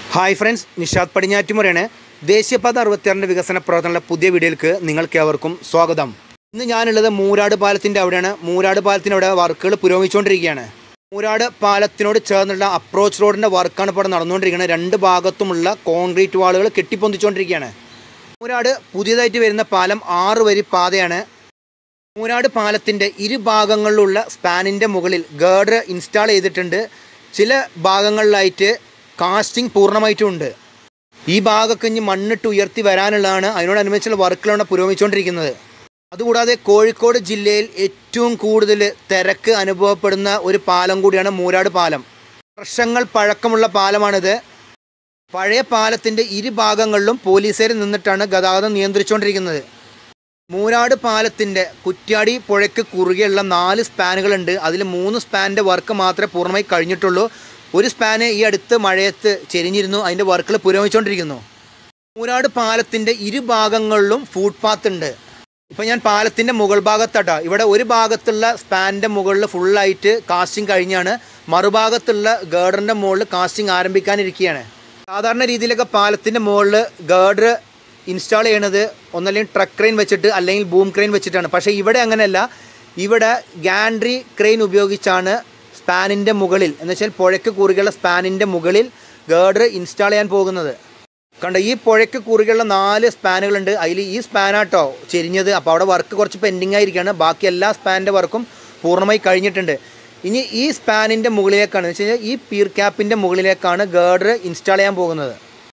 Hi friends, Nishad പടിഞ്ഞാറ്റുമുറയാണ്. ദേശീയപാത 66 വികസന പ്രവർത്തനങ്ങളുടെ പുതിയ വീഡിയോയിലേക്ക് നിങ്ങൾക്കേവർക്കും സ്വാഗതം. ഇന്ന് ഞാനുള്ളത് മൂരാട് പാലത്തിൻ്റെ അവിടെയാണ്. മൂരാട് പാലത്തിനവിടെ വർക്കുകൾ പുരോഗമിച്ചുകൊണ്ടിരിക്കുകയാണ്. മൂരാട് പാലത്തിനോട് ചേർന്നുള്ള അപ്രോച്ച് റോഡിൻ്റെ വർക്കാണ് ഇപ്പോൾ നടന്നുകൊണ്ടിരിക്കുന്നത്. രണ്ട് ഭാഗത്തുമുള്ള കോൺക്രീറ്റ് വാളുകൾ കെട്ടിപ്പൊന്തിച്ചുകൊണ്ടിരിക്കുകയാണ്. മൂരാട് പുതിയതായിട്ട് വരുന്ന പാലം 6 വരി പാതയാണ്. മൂരാട് പാലത്തിൻ്റെ ഇരുഭാഗങ്ങളിലുള്ള സ്പാനിൻ്റെ മുകളിൽ ഗർഡർ ഇൻസ്റ്റാൾ ചെയ്തിട്ടുണ്ട്. ചില ഭാഗങ്ങളിലായിട്ട് കാസ്റ്റിംഗ് പൂർണ്ണമായിട്ടുമുണ്ട്. ഈ ഭാഗമൊക്കെ ഇനി മണ്ണിട്ട് ഉയർത്തി വരാനുള്ളതാണ്. അതിനോടനുബന്ധിച്ചുള്ള വർക്കുകളാണ് പുരോഗമിച്ചുകൊണ്ടിരിക്കുന്നത്. അതുകൂടാതെ കോഴിക്കോട് ജില്ലയിൽ ഏറ്റവും കൂടുതൽ തിരക്ക് അനുഭവപ്പെടുന്ന ഒരു പാലം കൂടിയാണ് മൂരാട് പാലം. വർഷങ്ങൾ പഴക്കമുള്ള പാലമാണിത്. പഴയ പാലത്തിൻ്റെ ഇരുഭാഗങ്ങളിലും പോലീസുകാർ നിന്നിട്ടാണ് ഗതാഗതം നിയന്ത്രിച്ചുകൊണ്ടിരിക്കുന്നത്. മൂരാട് പാലത്തിൻ്റെ കുറ്റ്യാടി പുഴയ്ക്ക് കുറുകെയുള്ള 4 സ്പാനുകളുണ്ട്. അതിൽ 3 സ്പാനിൻ്റെ വർക്ക് മാത്രമേ പൂർണ്ണമായി കഴിഞ്ഞിട്ടുള്ളൂ. ഒരു സ്പാന് ഈ അടുത്ത് മഴയത്ത് ചെരിഞ്ഞിരുന്നു. അതിൻ്റെ വർക്കുകൾ പുരോഗമിച്ചുകൊണ്ടിരിക്കുന്നു. മൂരാട് പാലത്തിൻ്റെ ഇരുഭാഗങ്ങളിലും ഫുട്പാത്ത് ഉണ്ട്. ഇപ്പം ഞാൻ പാലത്തിൻ്റെ മുകൾ ഭാഗത്താട്ടോ. ഇവിടെ ഒരു ഭാഗത്തുള്ള സ്പാനിൻ്റെ മുകളിൽ ഫുള്ളായിട്ട് കാസ്റ്റിംഗ് കഴിഞ്ഞാണ്. മറുഭാഗത്തുള്ള ഗർഡറിൻ്റെ മുകളിൽ കാസ്റ്റിംഗ് ആരംഭിക്കാനിരിക്കുകയാണ്. സാധാരണ രീതിയിലൊക്കെ പാലത്തിൻ്റെ മുകളിൽ ഗർഡർ ഇൻസ്റ്റാൾ ചെയ്യണത് ഒന്നല്ലെങ്കിൽ ട്രക്ക് ക്രെയിൻ വെച്ചിട്ട് അല്ലെങ്കിൽ ബൂം ക്രെയിൻ വെച്ചിട്ടാണ്. പക്ഷേ ഇവിടെ അങ്ങനെയല്ല. ഇവിടെ ഗാൻട്രി ക്രെയിൻ ഉപയോഗിച്ചാണ് സ്പാനിൻ്റെ മുകളിൽ, എന്നുവെച്ചാൽ പുഴയ്ക്ക് കുറുകെയുള്ള സ്പാനിൻ്റെ മുകളിൽ ഗർഡർ ഇൻസ്റ്റാൾ ചെയ്യാൻ പോകുന്നത്. കണ്ടോ, ഈ പുഴയ്ക്ക് കുറുകെയുള്ള 4 സ്പാനുകളുണ്ട്. അതിൽ ഈ സ്പാനാട്ടോ ചെരിഞ്ഞത്. അപ്പോൾ അവിടെ വർക്ക് കുറച്ച് പെൻഡിങ് ആയിരിക്കുകയാണ്. ബാക്കി എല്ലാ സ്പാനിൻ്റെ വർക്കും പൂർണ്ണമായി കഴിഞ്ഞിട്ടുണ്ട്. ഇനി ഈ സ്പാനിൻ്റെ മുകളിലേക്കാണ്, എന്ന് വെച്ച് കഴിഞ്ഞാൽ ഈ പീർ ക്യാപ്പിൻ്റെ മുകളിലേക്കാണ് ഗർഡർ ഇൻസ്റ്റാൾ ചെയ്യാൻ പോകുന്നത്.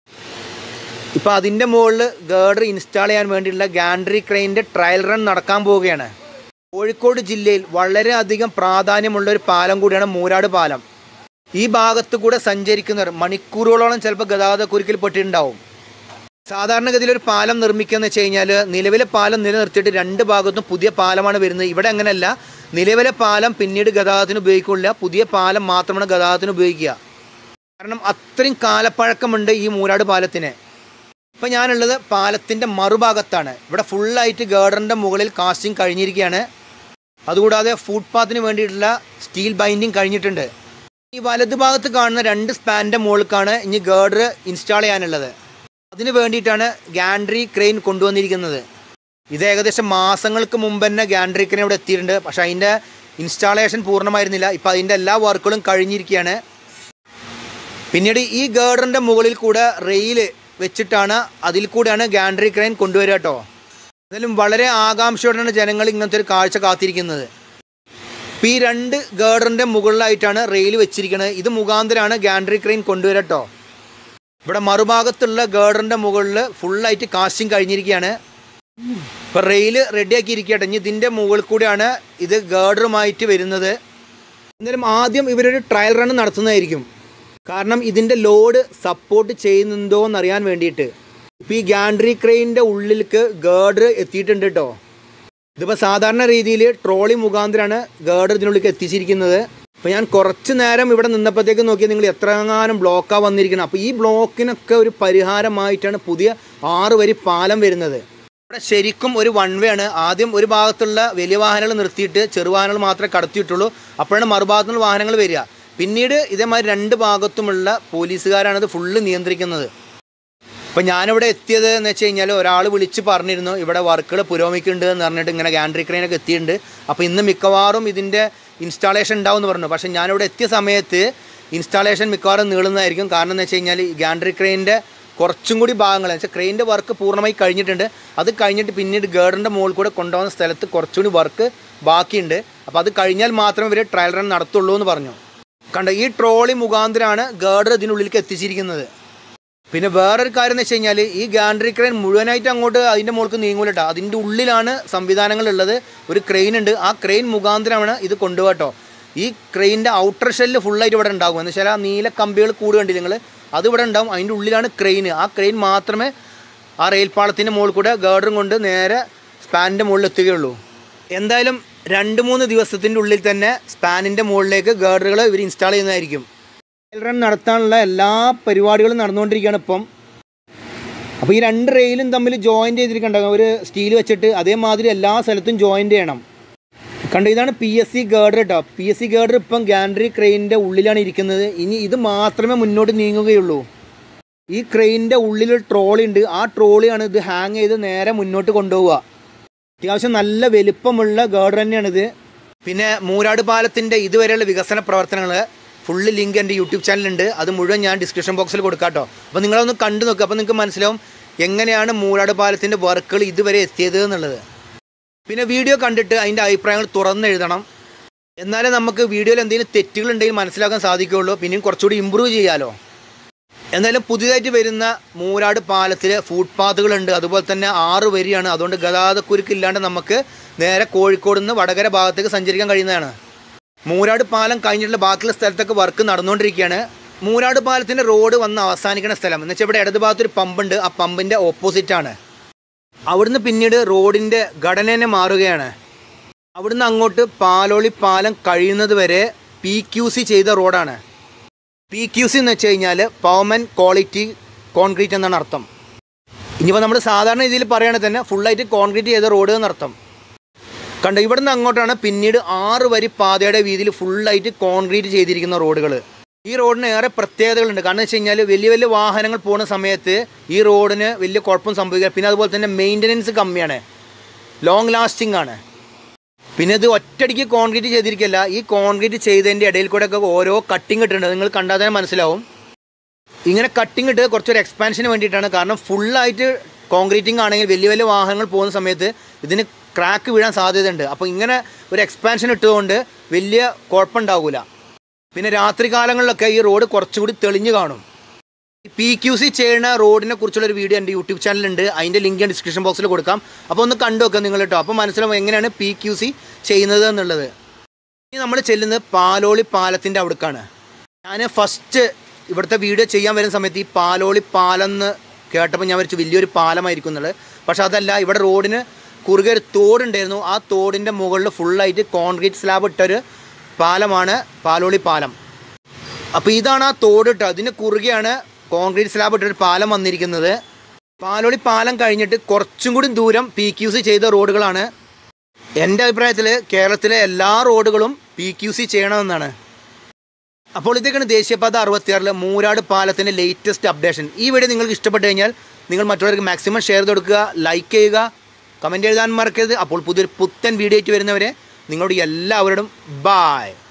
ഇപ്പോൾ അതിൻ്റെ മുകളിൽ ഗർഡർ ഇൻസ്റ്റാൾ ചെയ്യാൻ വേണ്ടിയിട്ടുള്ള ഗാൻട്രി ക്രെയിനിൻ്റെ ട്രയൽ റൺ നടക്കാൻ പോവുകയാണ്. കോഴിക്കോട് ജില്ലയിൽ വളരെയധികം പ്രാധാന്യമുള്ളൊരു പാലം കൂടിയാണ് മൂരാട് പാലം. ഈ ഭാഗത്ത് കൂടെ സഞ്ചരിക്കുന്നവർ മണിക്കൂറുകളോളം ചിലപ്പോൾ ഗതാഗത കുരുക്കിൽ പെട്ടിട്ടുണ്ടാവും. സാധാരണഗതിയിൽ ഒരു പാലം നിർമ്മിക്കുകയെന്ന് വെച്ച് കഴിഞ്ഞാൽ നിലവിലെ പാലം നിലനിർത്തിയിട്ട് 2 ഭാഗത്തും പുതിയ പാലമാണ് വരുന്നത്. ഇവിടെ അങ്ങനെയല്ല. നിലവിലെ പാലം പിന്നീട് ഗതാഗതത്തിന് ഉപയോഗിക്കില്ല. പുതിയ പാലം മാത്രമാണ് ഗതാഗതത്തിന് ഉപയോഗിക്കുക. കാരണം അത്രയും കാലപ്പഴക്കമുണ്ട് ഈ മൂരാട് പാലത്തിന്. ഇപ്പം ഞാനുള്ളത് പാലത്തിൻ്റെ മറുഭാഗത്താണ്. ഇവിടെ ഫുള്ളായിട്ട് ഗർഡറിൻ്റെ മുകളിൽ കാസ്റ്റിംഗ് കഴിഞ്ഞിരിക്കുകയാണ്. അതുകൂടാതെ ഫുട്പാത്തിന് വേണ്ടിയിട്ടുള്ള സ്റ്റീൽ ബൈൻഡിങ് കഴിഞ്ഞിട്ടുണ്ട്. ഈ വലതു ഭാഗത്ത് കാണുന്ന 2 സ്പാനിൻ്റെ മുകൾക്കാണ് ഇനി ഗർഡർ ഇൻസ്റ്റാൾ ചെയ്യാനുള്ളത്. അതിന് വേണ്ടിയിട്ടാണ് ഗാൻട്രി ക്രെയിൻ കൊണ്ടുവന്നിരിക്കുന്നത്. ഇത് ഏകദേശം മാസങ്ങൾക്ക് മുമ്പ് തന്നെ ഗാൻട്രി ക്രെയിൻ ഇവിടെ എത്തിയിട്ടുണ്ട്. പക്ഷേ അതിൻ്റെ ഇൻസ്റ്റാളേഷൻ പൂർണ്ണമായിരുന്നില്ല. ഇപ്പോൾ അതിൻ്റെ എല്ലാ വർക്കുകളും കഴിഞ്ഞിരിക്കുകയാണ്. പിന്നീട് ഈ ഗർഡറിൻ്റെ മുകളിൽ കൂടെ റെയിൽ വെച്ചിട്ടാണ്, അതിൽ കൂടെയാണ് ഗാൻട്രി ക്രെയിൻ കൊണ്ടുവരിക കേട്ടോ. എന്നാലും വളരെ ആകാംക്ഷയോടെയാണ് ജനങ്ങൾ ഇങ്ങനത്തെ ഒരു കാഴ്ച കാത്തിരിക്കുന്നത്. ഇപ്പോൾ ഈ 2 ഗർഡറിൻ്റെ മുകളിലായിട്ടാണ് റെയിൽ വെച്ചിരിക്കുന്നത്. ഇത് മുഖാന്തരമാണ് ഗാൻട്രി ക്രെയിൻ കൊണ്ടുവരിക കേട്ടോ. ഇവിടെ മറുഭാഗത്തുള്ള ഗർഡറിൻ്റെ മുകളിൽ ഫുള്ളായിട്ട് കാസ്റ്റിംഗ് കഴിഞ്ഞിരിക്കുകയാണ്. ഇപ്പോൾ റെയിൽ റെഡിയാക്കിയിരിക്കട്ടെ. ഇനി ഇതിൻ്റെ മുകളിൽ കൂടെയാണ് ഇത് ഗർഡറുമായിട്ട് വരുന്നത്. എന്നാലും ആദ്യം ഇവരൊരു ട്രയൽ റൺ നടത്തുന്നതായിരിക്കും. കാരണം ഇതിൻ്റെ ലോഡ് സപ്പോർട്ട് ചെയ്യുന്നുണ്ടോ എന്നറിയാൻ വേണ്ടിയിട്ട്. ഇപ്പോൾ ഈ ഗാൻട്രി ക്രെയിനിൻ്റെ ഉള്ളിലേക്ക് ഗർഡർ എത്തിയിട്ടുണ്ട് കേട്ടോ. ഇതിപ്പോൾ സാധാരണ രീതിയിൽ ട്രോളി മുഖാന്തരമാണ് ഗർഡർ ഇതിനുള്ളിലേക്ക് എത്തിച്ചിരിക്കുന്നത്. അപ്പോൾ ഞാൻ കുറച്ച് നേരം ഇവിടെ നിന്നപ്പോഴത്തേക്ക് നോക്കിയാൽ നിങ്ങൾ എത്രങ്ങാനും ബ്ലോക്കാണ് വന്നിരിക്കുന്നത്. അപ്പോൾ ഈ ബ്ലോക്കിനൊക്കെ ഒരു പരിഹാരമായിട്ടാണ് പുതിയ 6 വരി പാലം വരുന്നത്. ഇവിടെ ശരിക്കും ഒരു വൺ വേ ആണ്. ആദ്യം ഒരു ഭാഗത്തുള്ള വലിയ വാഹനങ്ങൾ നിർത്തിയിട്ട് ചെറുവാഹനങ്ങൾ മാത്രമേ കടത്തിയിട്ടുള്ളൂ. അപ്പോഴാണ് മറുഭാഗത്തുള്ള വാഹനങ്ങൾ വരിക. പിന്നീട് ഇതേമാതിരി 2 ഭാഗത്തുമുള്ള പോലീസുകാരാണത് ഫുള്ള് നിയന്ത്രിക്കുന്നത്. ഇപ്പം ഞാനിവിടെ എത്തിയത് എന്ന് വെച്ച് കഴിഞ്ഞാൽ ഒരാൾ വിളിച്ച് പറഞ്ഞിരുന്നു ഇവിടെ വർക്കുകൾ പുരോഗമിക്കുന്നുണ്ട് എന്ന് പറഞ്ഞിട്ട്, ഇങ്ങനെ ഗാൻട്രി ക്രെയിനൊക്കെ എത്തിയിട്ടുണ്ട്. അപ്പോൾ ഇന്ന് മിക്കവാറും ഇതിൻ്റെ ഇൻസ്റ്റാളേഷൻ ഉണ്ടാവുമെന്ന് പറഞ്ഞു. പക്ഷേ ഞാനിവിടെ എത്തിയ സമയത്ത് ഇൻസ്റ്റാളേഷൻ മിക്കവാറും നീളുന്നതായിരിക്കും. കാരണം എന്ന് വെച്ച് കഴിഞ്ഞാൽ ഈ ഗാൻട്രി ക്രെയിനിൻ്റെ കുറച്ചും കൂടി ഭാഗങ്ങൾ, എന്ന് വെച്ചാൽ ക്രെയിനിൻ്റെ വർക്ക് പൂർണ്ണമായി കഴിഞ്ഞിട്ടുണ്ട്. അത് കഴിഞ്ഞിട്ട് പിന്നീട് ഗർഡറിൻ്റെ മുകളിൽ കൂടെ കൊണ്ടുപോകുന്ന സ്ഥലത്ത് കുറച്ചുകൂടി വർക്ക് ബാക്കിയുണ്ട്. അപ്പോൾ അത് കഴിഞ്ഞാൽ മാത്രമേ ഇവർ ട്രയൽ റൺ നടത്തുള്ളൂ എന്ന് പറഞ്ഞു. കണ്ട, ഈ ട്രോളി മുഖാന്തരമാണ് ഗർഡർ ഇതിനുള്ളിലേക്ക് എത്തിച്ചിരിക്കുന്നത്. പിന്നെ വേറൊരു കാര്യം എന്ന് വെച്ച് കഴിഞ്ഞാൽ ഈ ഗാൻട്രി ക്രെയിൻ മുഴുവനായിട്ട് അങ്ങോട്ട് അതിൻ്റെ മുകൾക്ക് നീങ്ങൂലട്ടോ. അതിൻ്റെ ഉള്ളിലാണ് സംവിധാനങ്ങളുള്ളത്. ഒരു ക്രെയിൻ ഉണ്ട്. ആ ക്രെയിൻ മുഖാന്തരമാണ് ഇത് കൊണ്ടുപോകട്ടോ. ഈ ക്രെയിനിൻ്റെ ഔട്ടർ ഷെല്ല് ഫുള്ളായിട്ട് ഇവിടെ ഉണ്ടാകും. എന്ന് വെച്ചാൽ ആ നീല കമ്പികൾ കൂടുകയുണ്ട് നിങ്ങൾ, അത് ഇവിടെ ഉണ്ടാകും. അതിൻ്റെ ഉള്ളിലാണ് ക്രെയിൻ. ആ ക്രെയിൻ മാത്രമേ ആ റെയിൽപ്പാളത്തിൻ്റെ മുകളിൽ കൂടെ ഗർഡറും കൊണ്ട് നേരെ സ്പാനിൻ്റെ മുകളിൽ എത്തുകയുള്ളൂ. എന്തായാലും 2-3 ദിവസത്തിൻ്റെ ഉള്ളിൽ തന്നെ സ്പാനിൻ്റെ മുകളിലേക്ക് ഗർഡറുകൾ ഇവർ ഇൻസ്റ്റാൾ ചെയ്യുന്നതായിരിക്കും. ട്രയൽ റൺ നടത്താനുള്ള എല്ലാ പരിപാടികളും നടന്നുകൊണ്ടിരിക്കുകയാണ് ഇപ്പം. അപ്പോൾ ഈ 2 റെയിലും തമ്മിൽ ജോയിൻ്റ് ചെയ്തിരിക്കണ്ടാകും ഒരു സ്റ്റീൽ വെച്ചിട്ട്. അതേമാതിരി എല്ലാ സ്ഥലത്തും ജോയിൻ്റ് ചെയ്യണം. കണ്ടോ, ഇതാണ് PSC ഗർഡർ കേട്ടോ. PSC ഗർഡർ ഇപ്പം ഗാൻട്രി ക്രെയിനിൻ്റെ ഉള്ളിലാണ് ഇരിക്കുന്നത്. ഇനി ഇത് മാത്രമേ മുന്നോട്ട് നീങ്ങുകയുള്ളൂ. ഈ ക്രെയിനിൻ്റെ ഉള്ളിലൊരു ട്രോളി ഉണ്ട്. ആ ട്രോളിയാണ് ഇത് ഹാങ് ചെയ്ത് നേരെ മുന്നോട്ട് കൊണ്ടുപോവുക. അത്യാവശ്യം നല്ല വലിപ്പമുള്ള ഗാർഡർ തന്നെയാണിത്. പിന്നെ മൂരാട് പാലത്തിൻ്റെ ഇതുവരെയുള്ള വികസന പ്രവർത്തനങ്ങൾ ഫുള്ള് ലിങ്ക് എൻ്റെ യൂട്യൂബ് ചാനലുണ്ട്. അത് മുഴുവൻ ഞാൻ ഡിസ്ക്രിപ്ഷൻ ബോക്സിൽ കൊടുക്കാം കേട്ടോ. അപ്പോൾ നിങ്ങളൊന്ന് കണ്ടു നോക്കുക. അപ്പോൾ നിങ്ങൾക്ക് മനസ്സിലാവും എങ്ങനെയാണ് മൂരാട് പാലത്തിൻ്റെ വർക്കുകൾ ഇതുവരെ എത്തിയത് എന്നുള്ളത്. പിന്നെ വീഡിയോ കണ്ടിട്ട് അതിൻ്റെ അഭിപ്രായങ്ങൾ തുറന്നെഴുതണം. എന്നാലേ നമുക്ക് വീഡിയോയിൽ എന്തെങ്കിലും തെറ്റുകളുണ്ടെങ്കിൽ മനസ്സിലാക്കാൻ സാധിക്കുകയുള്ളൂ. പിന്നെയും കുറച്ചുകൂടി ഇമ്പ്രൂവ് ചെയ്യാമല്ലോ. എന്നാലും പുതിയതായിട്ട് വരുന്ന മൂരാട് പാലത്തിൽ ഫുട്പാത്തുകളുണ്ട്. അതുപോലെ തന്നെ 6 വരിയാണ്. അതുകൊണ്ട് ഗതാഗതക്കുരുക്കില്ലാണ്ട് നമുക്ക് നേരെ കോഴിക്കോട് നിന്ന് വടകര ഭാഗത്തേക്ക് സഞ്ചരിക്കാൻ കഴിയുന്നതാണ്. മൂരാട് പാലം കഴിഞ്ഞിട്ടുള്ള ബാക്കിയുള്ള സ്ഥലത്തൊക്കെ വർക്ക് നടന്നുകൊണ്ടിരിക്കുകയാണ്. മൂരാട് പാലത്തിൻ്റെ റോഡ് വന്ന് അവസാനിക്കുന്ന സ്ഥലം എന്ന് വെച്ചാൽ ഇവിടെ ഇടത് ഭാഗത്തൊരു പമ്പുണ്ട്. ആ പമ്പിൻ്റെ ഓപ്പോസിറ്റാണ്. അവിടുന്ന് പിന്നീട് റോഡിൻ്റെ ഘടന തന്നെ മാറുകയാണ്. അവിടുന്ന് അങ്ങോട്ട് പാലോളി പാലം കഴിയുന്നത് വരെ PQC ചെയ്ത റോഡാണ്. PQC എന്ന് വെച്ച് കഴിഞ്ഞാൽ പവർമെൻറ്റ് ക്വാളിറ്റി കോൺക്രീറ്റ് എന്നാണ് അർത്ഥം. ഇനിയിപ്പോൾ നമ്മൾ സാധാരണ രീതിയിൽ പറയുകയാണെങ്കിൽ തന്നെ ഫുള്ളായിട്ട് കോൺക്രീറ്റ് ചെയ്ത റോഡ് എന്നർത്ഥം. കണ്ടോ, ഇവിടുന്ന് അങ്ങോട്ടാണ് പിന്നീട് 6 വരി പാതയുടെ വീതിയിൽ ഫുള്ളായിട്ട് കോൺക്രീറ്റ് ചെയ്തിരിക്കുന്ന റോഡുകൾ. ഈ റോഡിന് ഏറെ പ്രത്യേകതകളുണ്ട്. കാരണം വെച്ച് കഴിഞ്ഞാൽ വലിയ വലിയ വാഹനങ്ങൾ പോകുന്ന സമയത്ത് ഈ റോഡിന് വലിയ കുഴപ്പം സംഭവിക്കുക. പിന്നെ അതുപോലെ തന്നെ മെയിൻ്റനൻസ് കമ്മിയാണ്, ലോങ് ലാസ്റ്റിംഗ് ആണ്. പിന്നെ ഇത് ഒറ്റയടിക്ക് കോൺക്രീറ്റ് ചെയ്തിരിക്കില്ല. ഈ കോൺക്രീറ്റ് ചെയ്തതിൻ്റെ ഇടയിൽ കൂടെ ഒക്കെ ഓരോ കട്ടിങ് ഇട്ടിട്ടുണ്ട്. നിങ്ങൾ കണ്ടാൽ തന്നെ മനസ്സിലാവും. ഇങ്ങനെ കട്ടിങ് ഇട്ട് കുറച്ചൊരു എക്സ്പാൻഷന് വേണ്ടിയിട്ടാണ്. കാരണം ഫുള്ളായിട്ട് കോൺക്രീറ്റിംഗ് ആണെങ്കിൽ വലിയ വലിയ വാഹനങ്ങൾ പോകുന്ന സമയത്ത് ഇതിന് ക്രാക്ക് വീഴാൻ സാധ്യതയുണ്ട്. അപ്പോൾ ഇങ്ങനെ ഒരു എക്സ്പാൻഷൻ ഇട്ടുകൊണ്ട് വലിയ കുഴപ്പമുണ്ടാവില്ല. പിന്നെ രാത്രി കാലങ്ങളിലൊക്കെ ഈ റോഡ് കുറച്ചുകൂടി തെളിഞ്ഞു കാണും. PQC ചെയ്യുന്ന റോഡിനെ കുറിച്ചുള്ളൊരു വീഡിയോ എൻ്റെ യൂട്യൂബ് ചാനലുണ്ട്. അതിൻ്റെ ലിങ്ക് ഞാൻ ഡിസ്ക്രിപ്ഷൻ ബോക്സിൽ കൊടുക്കാം. അപ്പോൾ ഒന്ന് കണ്ടു നോക്കാം നിങ്ങൾ കേട്ടോ. അപ്പോൾ മനസ്സിലാവും എങ്ങനെയാണ് PQC ചെയ്യുന്നത് എന്നുള്ളത്. ഇനി നമ്മൾ ചെല്ലുന്നത് പാലോളി പാലത്തിൻ്റെ അവിടേക്കാണ്. ഞാൻ ഫസ്റ്റ് ഇവിടുത്തെ വീഡിയോ ചെയ്യാൻ വരുന്ന സമയത്ത് ഈ പാലോളി പാലം എന്ന് കേട്ടപ്പോൾ ഞാൻ വിചാരിച്ചു വലിയൊരു പാലമായിരിക്കും എന്നുള്ളത്. പക്ഷെ അതല്ല, ഇവിടെ റോഡിന് കുറുകെ ഒരു തോടുണ്ടായിരുന്നു. ആ തോടിൻ്റെ മുകളിൽ ഫുള്ളായിട്ട് കോൺക്രീറ്റ് സ്ലാബ് ഇട്ടൊരു പാലമാണ് പാലോളി പാലം. അപ്പോൾ ഇതാണ് ആ തോട് ഇട്ടോ. അതിന് കുറുകെയാണ് കോൺക്രീറ്റ് സ്ലാബ് ഇട്ടൊരു പാലം വന്നിരിക്കുന്നത്. പാലോളി പാലം കഴിഞ്ഞിട്ട് കുറച്ചും കൂടി ദൂരം PQC ചെയ്ത റോഡുകളാണ്. എൻ്റെ അഭിപ്രായത്തിൽ കേരളത്തിലെ എല്ലാ റോഡുകളും PQC ചെയ്യണമെന്നാണ്. അപ്പോൾ ഇതൊക്കെയാണ് ദേശീയപാത 66 മൂരാട് പാലത്തിൻ്റെ ലേറ്റസ്റ്റ് അപ്ഡേഷൻ. ഈ വീഡിയോ നിങ്ങൾക്ക് ഇഷ്ടപ്പെട്ട് കഴിഞ്ഞാൽ നിങ്ങൾ മറ്റുള്ളവർക്ക് മാക്സിമം ഷെയർ ചെയ്ത് കൊടുക്കുക, ലൈക്ക് ചെയ്യുക, കമൻറ്റ് എഴുതാൻ മറക്കരുത്. അപ്പോൾ പുതിയൊരു പുത്തൻ വീഡിയോ ആയിട്ട് വരുന്നവരെ നിങ്ങളോട് എല്ലാവരോടും ബായ്.